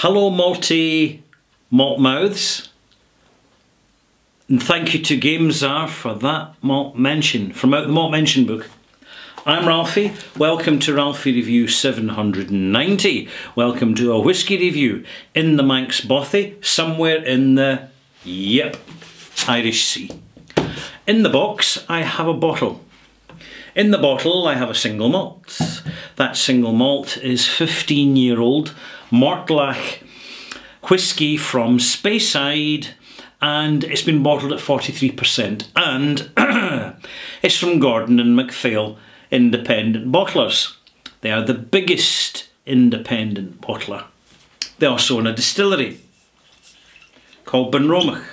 Hello malty malt mouths, and thank you to GameZar for that malt mention from out the malt mention book. I'm Ralphie, welcome to Ralphie Review 790. Welcome to a whisky review in the Manx Bothy, somewhere in the, Irish Sea. In the box I have a bottle. In the bottle I have a single malt. That single malt is 15-year-old Mortlach whisky from Speyside, and it's been bottled at 43%, and it's from G&MacP independent bottlers. They are the biggest independent bottler. They also own a distillery called Mortlach.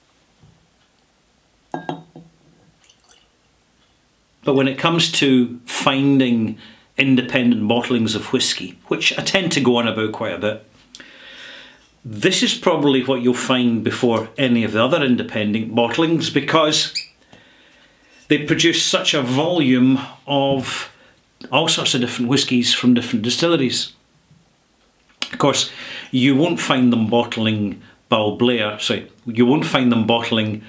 But when it comes to finding independent bottlings of whisky, which I tend to go on about quite a bit, this is probably what you'll find before any of the other independent bottlings, because they produce such a volume of all sorts of different whiskies from different distilleries. Of course, you won't find them bottling Balblair, sorry, you won't find them bottling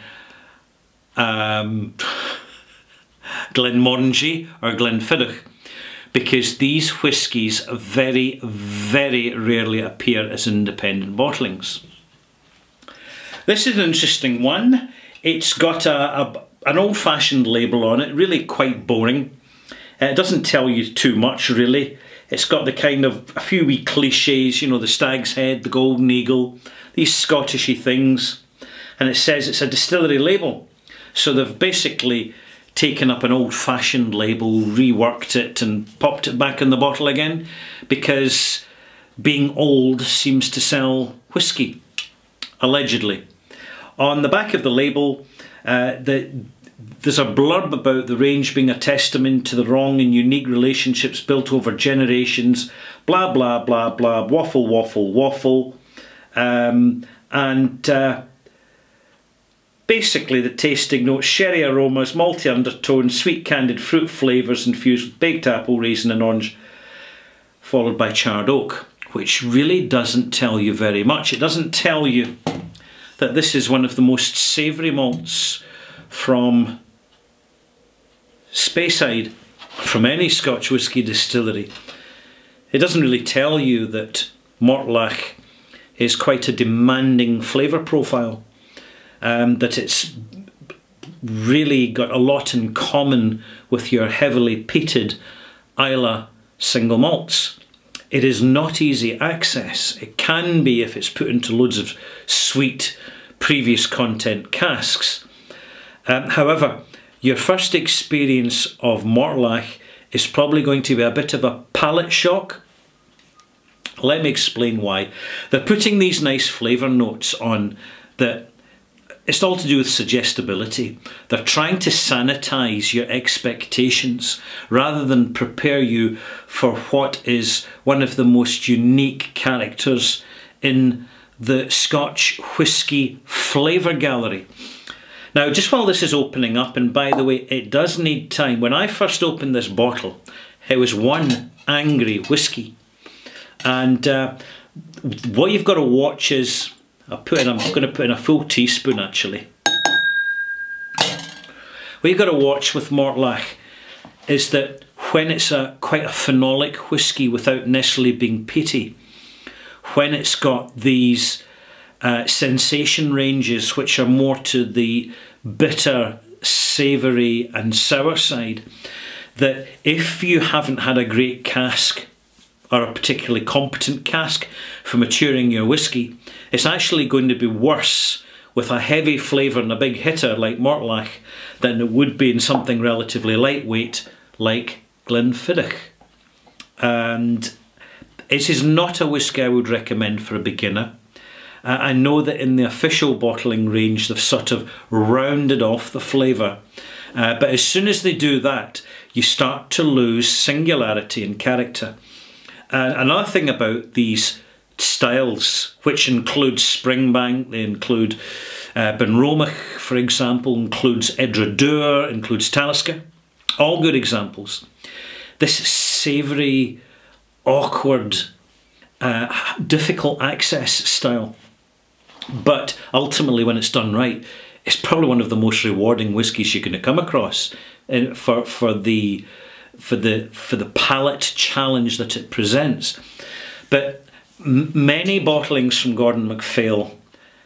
Glenmorangie or Glenfiddich, because these whiskies very, very rarely appear as independent bottlings. This is an interesting one. It's got an old-fashioned label on it, really quite boring. It doesn't tell you too much, really. It's got the kind of a few wee cliches, you know, the stag's head, the golden eagle, these Scottishy things. And it says it's a distillery label. So they've basically taken up an old-fashioned label, reworked it and popped it back in the bottle again, because being old seems to sell whisky, allegedly. On the back of the label, there's a blurb about the range being a testament to the long and unique relationships built over generations, blah blah blah blah, waffle waffle waffle, basically the tasting notes: sherry aromas, malty undertones, sweet candied fruit flavours infused with baked apple, raisin and orange, followed by charred oak, which really doesn't tell you very much. It doesn't tell you that this is one of the most savoury malts from Speyside, from any Scotch whisky distillery. It doesn't really tell you that Mortlach is quite a demanding flavour profile. That it's really got a lot in common with your heavily peated Islay single malts. It is not easy access. It can be if it's put into loads of sweet previous content casks. However, your first experience of Mortlach is probably going to be a bit of a palate shock. Let me explain why. They're putting these nice flavour notes on that. It's all to do with suggestibility. They're trying to sanitize your expectations rather than prepare you for what is one of the most unique characters in the Scotch whisky flavour gallery. Now, just while this is opening up, and by the way, it does need time. When I first opened this bottle, it was one angry whisky. And what you've got to watch is, I'm going to put in a full teaspoon actually. What you've got to watch with Mortlach is that when it's quite a phenolic whisky without necessarily being peaty, when it's got these sensation ranges which are more to the bitter, savoury and sour side, that if you haven't had a great cask or a particularly competent cask for maturing your whisky, it's actually going to be worse with a heavy flavour and a big hitter like Mortlach than it would be in something relatively lightweight like Glenfiddich. And it is not a whisky I would recommend for a beginner. I know that in the official bottling range they've sort of rounded off the flavour, but as soon as they do that, you start to lose singularity and character. Another thing about these styles, which include Springbank, they include Mortlach, for example, includes Edradour, includes Talisker, all good examples. This savoury, awkward difficult access style. But ultimately, when it's done right, it's probably one of the most rewarding whiskies you're going to come across for the palate challenge that it presents. But many bottlings from Gordon-MacPhail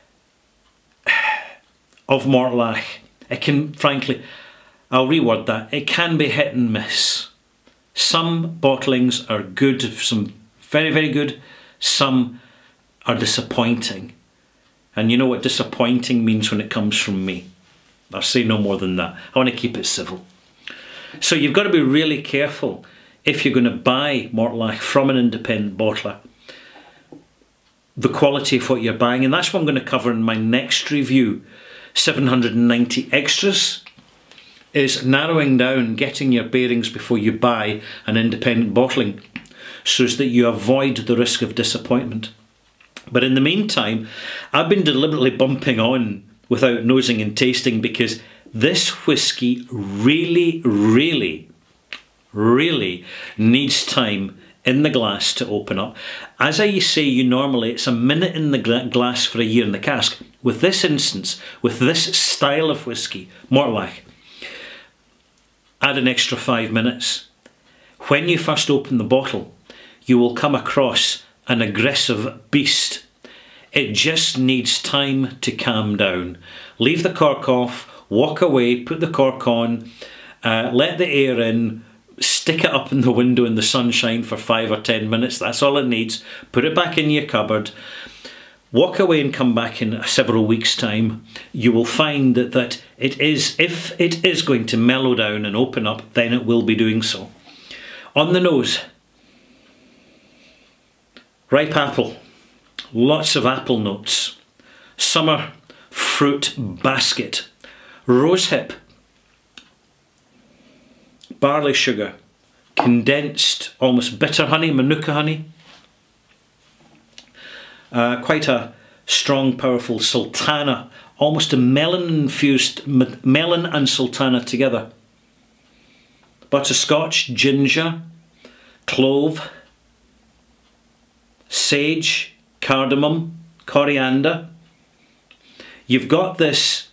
of Mortlach, it can, frankly, I'll reword that, it can be hit and miss. Some bottlings are good, some very, very good, some are disappointing. And you know what disappointing means when it comes from me. I'll say no more than that. I want to keep it civil. So you've got to be really careful if you're going to buy Mortlach from an independent bottler, the quality of what you're buying. And that's what I'm going to cover in my next review, 790 Extras, is narrowing down, getting your bearings before you buy an independent bottling, so as that you avoid the risk of disappointment. But in the meantime, I've been deliberately bumping on without nosing and tasting, because this whisky really, really, really needs time in the glass to open up. As I say, it's a minute in the glass for a year in the cask. With this instance, with this style of whisky, Mortlach, add an extra 5 minutes. When you first open the bottle, you will come across an aggressive beast. It just needs time to calm down. Leave the cork off, walk away, put the cork on, let the air in, stick it up in the window in the sunshine for 5 or 10 minutes. That's all it needs. Put it back in your cupboard. Walk away and come back in several weeks' time. You will find that if it is going to mellow down and open up, then it will be doing so. On the nose, ripe apple, lots of apple notes, summer fruit basket, rosehip, barley sugar, condensed, almost bitter honey, manuka honey, quite a strong, powerful sultana, almost a melon-infused, melon and sultana together. Butterscotch, ginger, clove, sage, cardamom, coriander. You've got this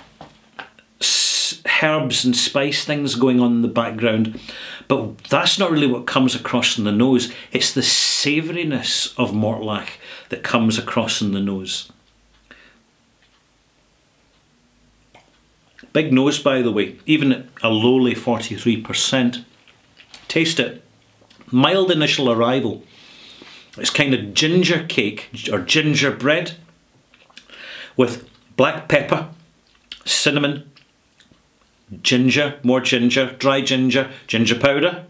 herbs and spice things going on in the background, but that's not really what comes across in the nose. It's the savouriness of Mortlach that comes across in the nose. Big nose, by the way, even at a lowly 43%. Taste it. Mild initial arrival. It's kind of ginger cake or gingerbread with black pepper, cinnamon, ginger, more ginger, dry ginger, ginger powder,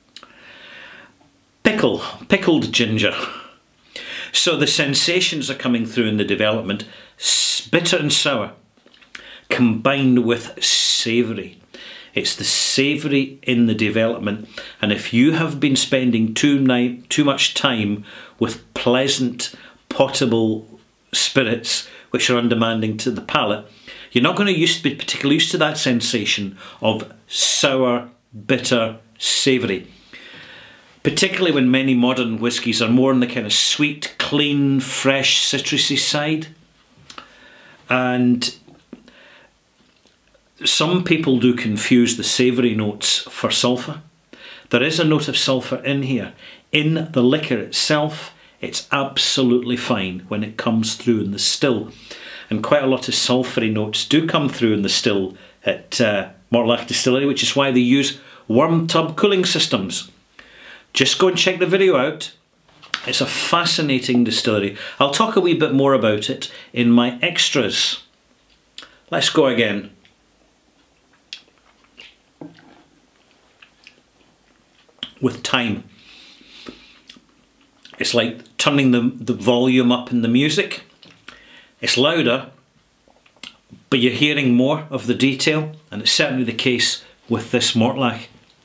pickled ginger. So the sensations are coming through in the development, bitter and sour, combined with savoury. It's the savoury in the development, and if you have been spending too much time with pleasant, potable spirits which are undemanding to the palate, you're not going to be particularly used to that sensation of sour, bitter, savoury. Particularly when many modern whiskies are more on the kind of sweet, clean, fresh, citrusy side. And some people do confuse the savoury notes for sulphur. There is a note of sulphur in here. In the liquor itself, it's absolutely fine when it comes through in the still. And quite a lot of sulphury notes do come through in the still at Mortlach Distillery, which is why they use worm tub cooling systems. Just go and check the video out. It's a fascinating distillery. I'll talk a wee bit more about it in my extras. Let's go again. With time. It's like turning the volume up in the music. It's louder, but you're hearing more of the detail, and it's certainly the case with this Mortlach.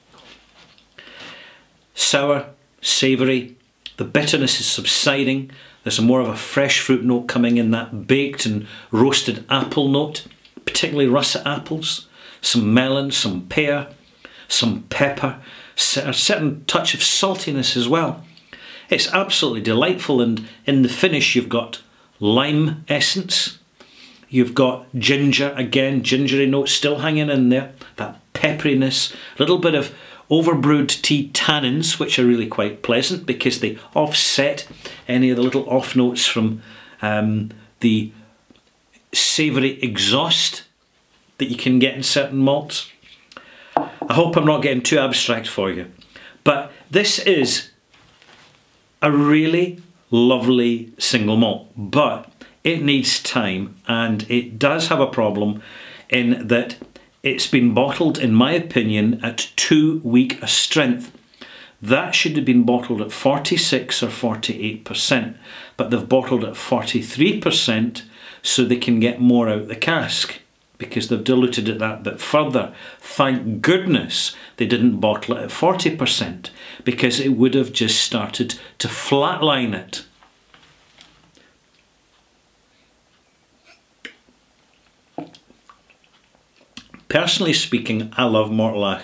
Sour, savoury, the bitterness is subsiding. There's more of a fresh fruit note coming in, that baked and roasted apple note, particularly russet apples, some melon, some pear, some pepper, a certain touch of saltiness as well. It's absolutely delightful, and in the finish you've got lime essence, you've got ginger, again, gingery notes still hanging in there, that pepperiness, a little bit of overbrewed tea tannins, which are really quite pleasant because they offset any of the little off notes from the savoury exhaust that you can get in certain malts. I hope I'm not getting too abstract for you, but this is a really lovely single malt, but it needs time, and it does have a problem in that it's been bottled, in my opinion, at too weak a strength. That should have been bottled at 46 or 48%, but they've bottled at 43% so they can get more out the cask, because they've diluted it that bit further. Thank goodness they didn't bottle it at 40%, because it would have just started to flatline it. Personally speaking, I love Mortlach.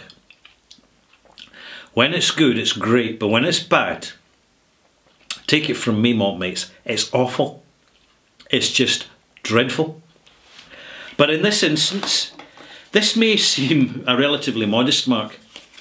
When it's good, it's great, but when it's bad, take it from me, malt mates, it's awful. It's just dreadful. But in this instance, this may seem a relatively modest mark,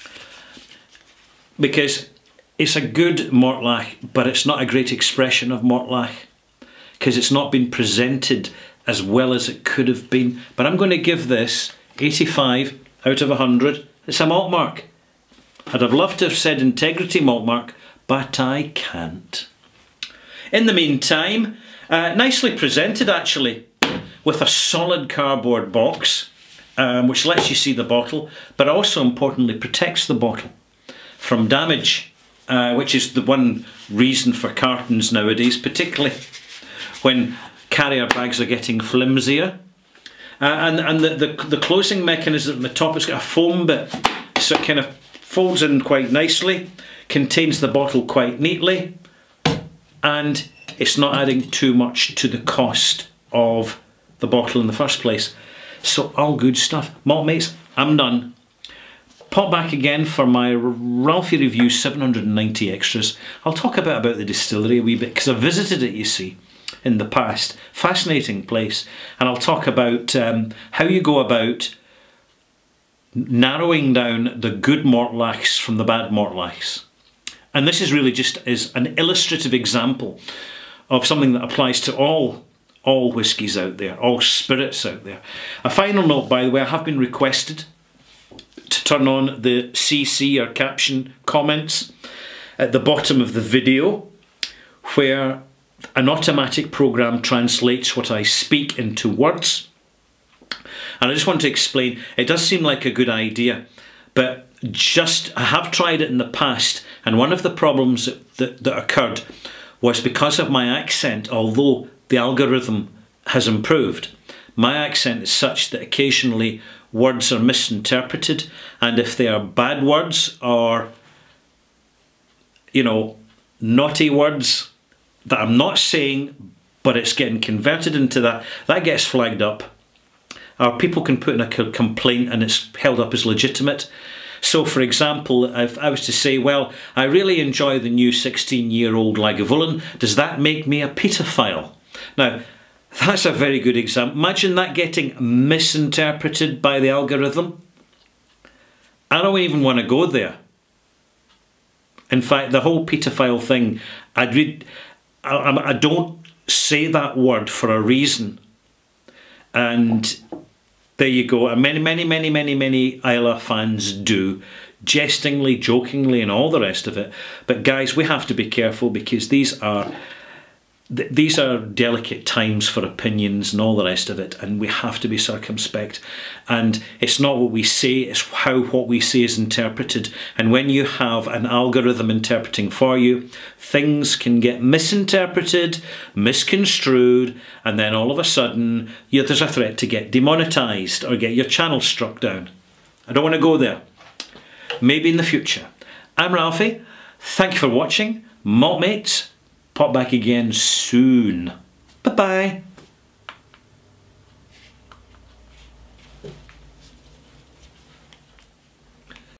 because it's a good Mortlach, but it's not a great expression of Mortlach, because it's not been presented as well as it could have been. But I'm going to give this 85 out of 100. It's a malt mark. I'd have loved to have said integrity malt mark, but I can't. In the meantime, nicely presented actually, with a solid cardboard box, which lets you see the bottle, but also importantly protects the bottle from damage, which is the one reason for cartons nowadays, particularly when carrier bags are getting flimsier. And the closing mechanism at the top has got a foam bit, so it kind of folds in quite nicely, contains the bottle quite neatly, and it's not adding too much to the cost of the bottle in the first place. So all good stuff. Malt mates, I'm done. Pop back again for my Ralfy review 790 extras. I'll talk a bit about the distillery a wee bit, because I visited it, you see, in the past. Fascinating place. And I'll talk about how you go about narrowing down the good Mortlachs from the bad Mortlachs. And this is really just is an illustrative example of something that applies to all whiskies out there, all spirits out there. A final note, by the way, I have been requested to turn on the CC or caption comments at the bottom of the video, where an automatic program translates what I speak into words. And I just want to explain, it does seem like a good idea, but I have tried it in the past, and one of the problems that occurred was because of my accent. Although the algorithm has improved, my accent is such that occasionally words are misinterpreted, and if they are bad words or, you know, naughty words that I'm not saying but it's getting converted into that gets flagged up, or people can put in a complaint and it's held up as legitimate. So for example, if I was to say, well, I really enjoy the new 16-year-old Lagavulin, does that make me a paedophile? Now, that's a very good example. Imagine that getting misinterpreted by the algorithm. I don't even want to go there. In fact, the whole paedophile thing, I don't say that word for a reason. And there you go. And many Isla fans do, jestingly, jokingly, and all the rest of it. But guys, we have to be careful, because these are delicate times for opinions and all the rest of it, and we have to be circumspect. And it's not what we say, it's how what we say is interpreted. And when you have an algorithm interpreting for you, things can get misinterpreted, misconstrued, and then all of a sudden there's a threat to get demonetized or get your channel struck down. I don't want to go there. Maybe in the future. I'm Ralfy. Thank you for watching. Malt mates, pop back again soon. Bye-bye.